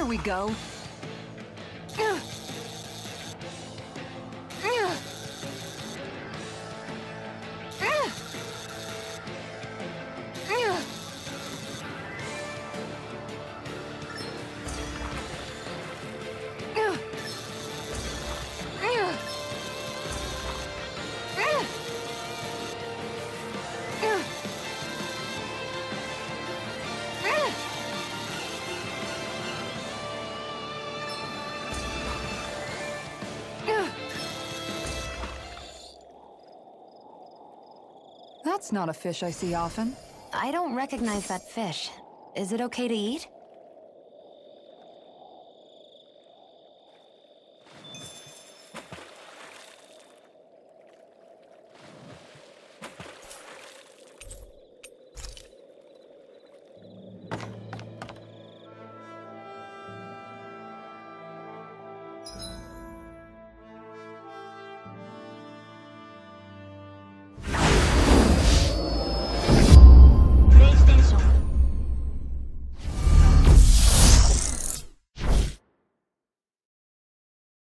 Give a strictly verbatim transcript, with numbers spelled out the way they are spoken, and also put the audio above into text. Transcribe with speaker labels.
Speaker 1: we go.
Speaker 2: That's not a fish I see often.
Speaker 3: I don't recognize that fish. Is it okay to eat?